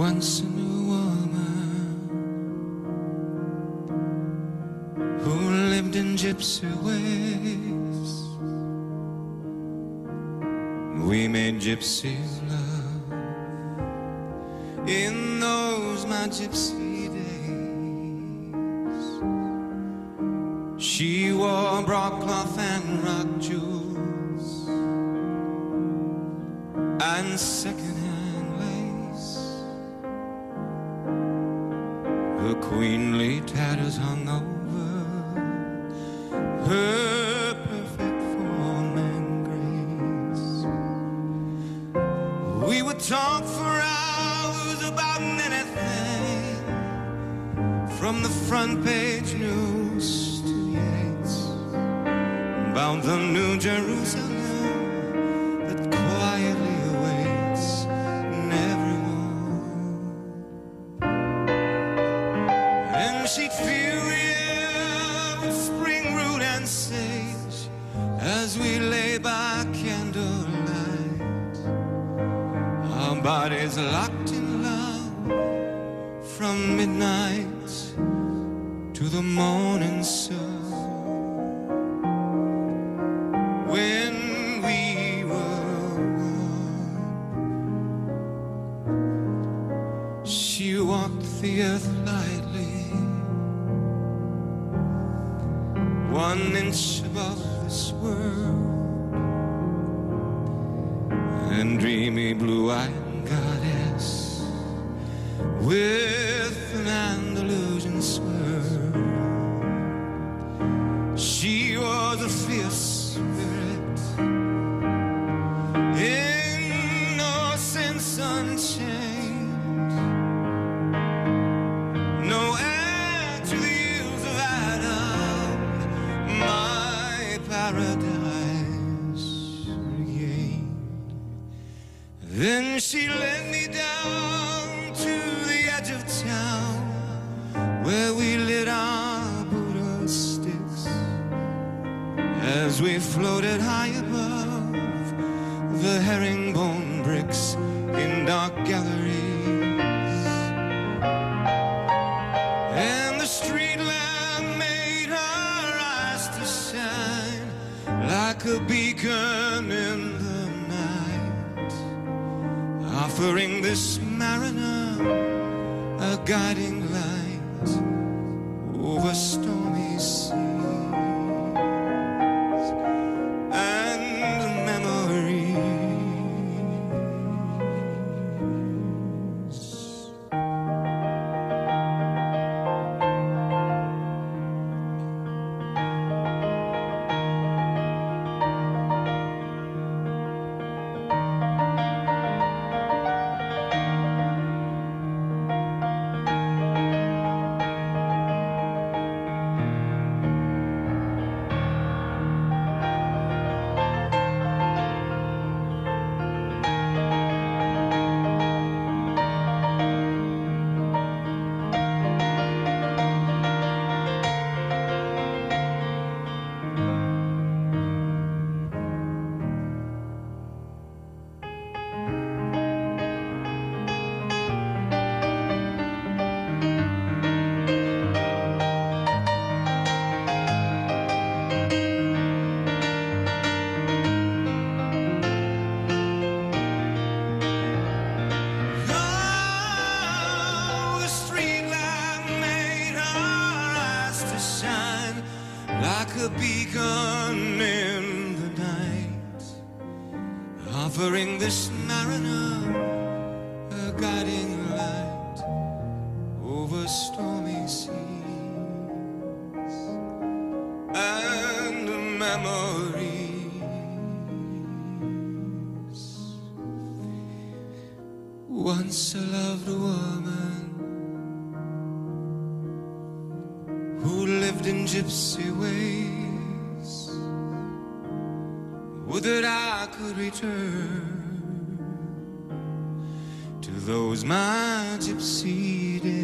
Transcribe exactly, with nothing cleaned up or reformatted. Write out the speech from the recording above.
Once a new woman who lived in gypsy ways. We made gypsy love in those my gypsy days. She wore broadcloth and rock jewels and second-hand lace. Her queenly tatters hung over her perfect form and grace. We would talk for hours about anything, from the front page news to yeats, about the New Jerusalem that quietly awaits in everyone. And she'd fill the air with spring root and sage as we lay by candlelight, our bodies locked in love from midnight to the morning sun. When we were one, she walked the earth lightly, one inch above this world, and dreamy blue-eyed goddess with an Andalusian swirl. She was a fierce spirit, innocence unchained, no heir to the ills of Adam, my paradise regained. Then she led me down to the edge of town, where we lit our Buddha sticks as we floated high above the herringbone bricks in dark galleries. And the street lamp made her eyes to shine like a beacon in the night, offering this mariner a guiding light over stormy seas and memories. Like a beacon in the night, offering this mariner a guiding light over stormy seas and memories. Once I loved a woman who lived in gypsy ways. Would that I could return to those my gypsy days.